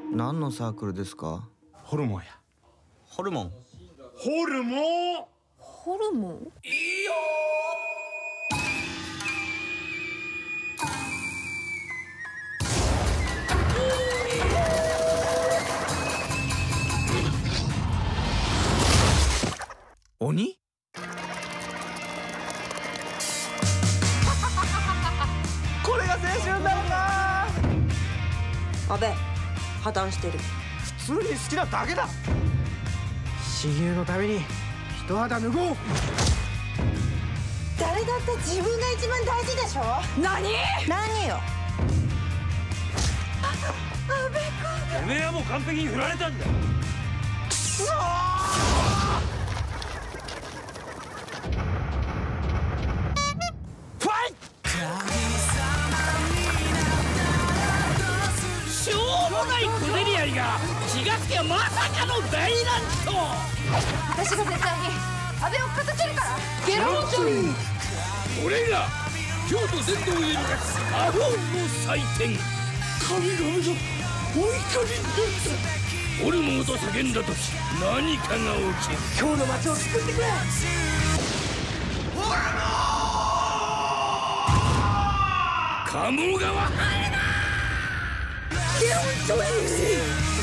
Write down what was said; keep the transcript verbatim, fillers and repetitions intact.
何のサークルですか？ ホルモンや。 ホルモン。 ホルモン。 ホルモン。 いいよー。鬼？これが青春だよな。 阿部、破綻してる。 普通に好きなだけだ。親友のために一肌脱ごう。 誰だって自分が一番大事でしょ。何？何よ。阿部君。 てめえはもう完璧に振られたんだ。 くそー！ファイト！ しょうもない小競り合いが気がつけばまさかの大乱闘。 私が絶対に阿部を勝たせるから。ゲロンチョイ。 俺が京都全道への魔法の祭典、神々のお怒りになった。ホルモンと叫んだ時何かが起きる。 今日の街を救ってくれ。ホルモン！ 鴨川ハエだ。 ゲロンチョイ！